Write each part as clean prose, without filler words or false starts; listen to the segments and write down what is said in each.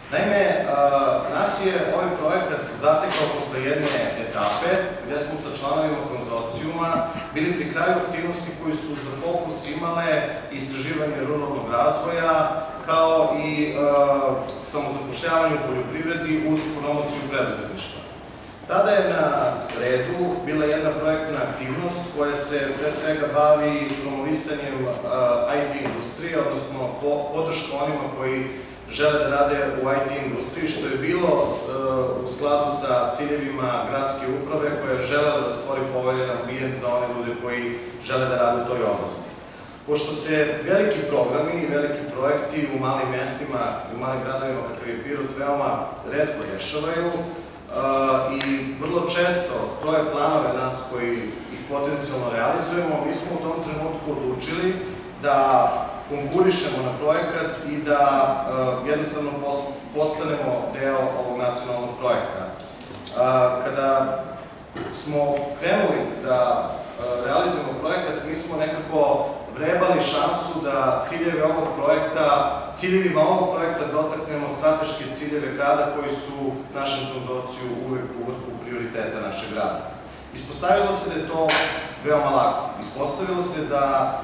Naime, nas je ovaj projekat zatekao posle jedne etape gde smo sa članovima konzorcijuma bili pri kraju aktivnosti koji su za fokus imale istraživanje ruralnog razvoja kao i samozapošljavanje u poljoprivredi uz promociju preduzetništva. Tada je na redu bila jedna projektna aktivnost koja se pre svega bavi promovisanjem IT industrije, odnosno podrška onima koji žele da rade u IT industriji, što je bilo u skladu sa ciljevima gradske uprave koja je želela da stvori povoljan ambijent za one ljude koji žele da rade u toj oblasti. Pošto se veliki programi i veliki projekti u malim mestima i u malim gradovima kakav je Pirot veoma retko rešavaju i vrlo često kroje planove nas koji ih potencijalno realizujemo, mi smo u tom trenutku odlučili da konkurišemo na projekat i da jednostavno postanemo deo ovog nacionalnog projekta. Kada smo krenuli da realizujemo projekat, mi smo nekako vrebali šansu da ciljevima ovog projekta dotaknemo strateške ciljeve grada koji su našem konzorciju uvek u vrhu prioriteta našeg grada. Ispostavilo se da je to veoma lako. Ispostavilo se da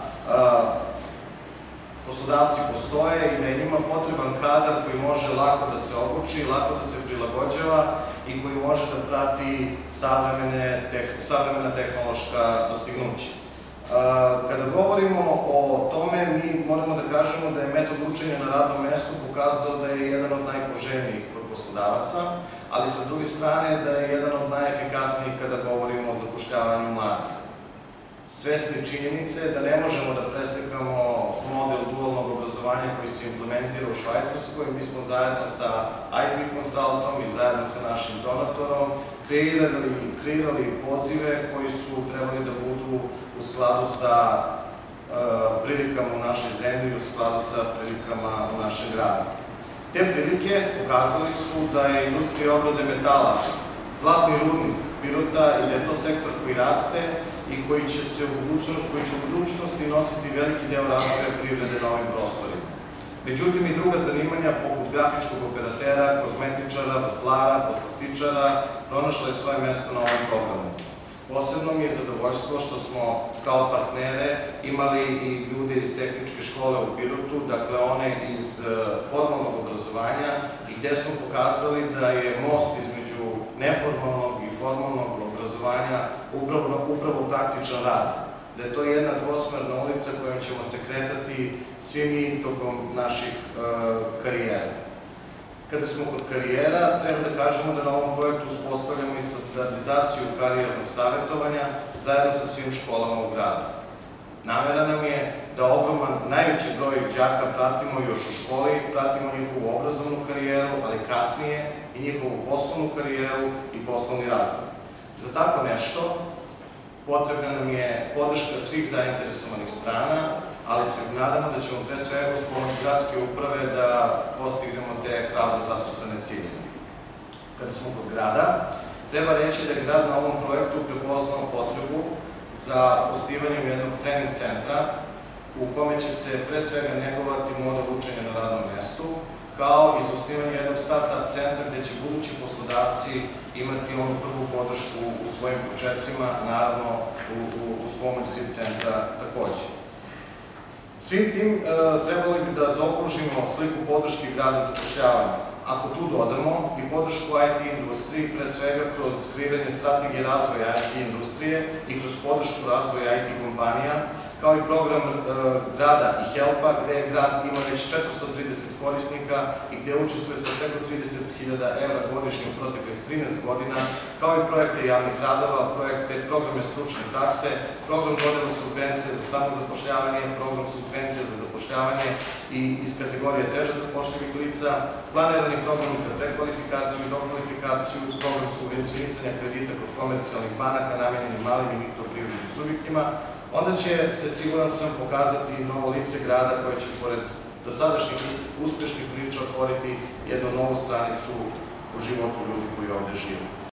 poslodavci postoje i da je njima potreban kadar koji može lako da se obuči, lako da se prilagođava i koji može da prati savremena tehnološka dostignuća. Kada govorimo o tome, mi moramo da kažemo da je metod učenja na radnom mestu pokazao da je jedan od najpoželjnijih kod poslodavaca, ali sa druge strane da je jedan od najefikasnijih kada govorimo o zapošljavanju mladih. Svesni činjenice da ne možemo da preslikamo model dualnog obrazovanja koji se implementira u Švajcarskoj, mi smo zajedno sa IB Consultom i zajedno sa našim donatorom kreirali pozive koji su trebali da budu u skladu sa prilikama u našoj zemlji i u skladu sa prilikama u našem gradu. Te prilike pokazali su da je industrija obrade metala zlatni rudnik Pirota i da je to sektor koji raste i koji će u budućnosti nositi veliki deo razvoja privrede na ovim prostorima. Međutim, i druga zanimanja, poput grafičkog operatera, kozmetičara, vrtlara, poslastičara, pronašla je svoje mesto na ovom programu. Posebno mi je zadovoljstvo što smo kao partnere imali i ljude iz tehničke škole u Pirotu, dakle one iz formalnog obrazovanja i gde smo pokazali da je most između neformalnog i formalnog obrazovanja upravo praktičan rad. Da je to jedna dvosmerna ulica kojom ćemo se kretati svi mi tokom naših karijera. Kada smo kod karijera, treba da kažemo da na ovom projektu uspostavljamo i standardizaciju karijernog savjetovanja zajedno sa svim školama u gradu. Namera nam je da ogroman, najveći broj đaka pratimo još u školi, pratimo njihovu obrazovnu karijeru, ali kasnije i njihovu poslovnu karijeru i poslovni razvoj. Za tako nešto potrebna nam je podrška svih zainteresovanih strana, ali se nadamo da ćemo pre svega uz pomoć gradske uprave da postignemo te hrabro zacrtane ciljeve. Kada smo kod grada, treba reći da je grad na ovom projektu prepoznao potrebu za osnivanjem jednog trening centra u kome će se pre svega negovati model učenja na radnom mestu, kao i za osnivanje jednog start-up centra gde će budući poslodavci imati onu prvu podršku u svojim početcima, naravno uz pomoć SIP centra takođe. Svim tim trebali bi da zaokružimo sliku podrške grada zapošljavanja. Ako tu dodamo i podršku IT industriji, pre svega kroz kreiranje strategije razvoja IT industrije i kroz podršku razvoja IT kompanija, kao i program grada i HELP-a, gde grad ima već 430 korisnika i gde učestvuje sa preko 30.000 evra godišnje u proteklih 13 godina, kao i projekte javnih radova, programe stručne prakse, program dodela subvencije za samozapošljavanje, program subvencije za zapošljavanje i iz kategorije teže zapošljivih lica, planirani program za prekvalifikaciju i dokvalifikaciju, program subvencionisanja kredita kod komercijalnih banaka namenjeni malim i mikroprivrednim subjektima, onda će se, siguran sam, pokazati novo lice grada koje će, pored dosadašnjih uspešnih priča, otvoriti jednu novu stranicu u životu ljudi koji ovde žive.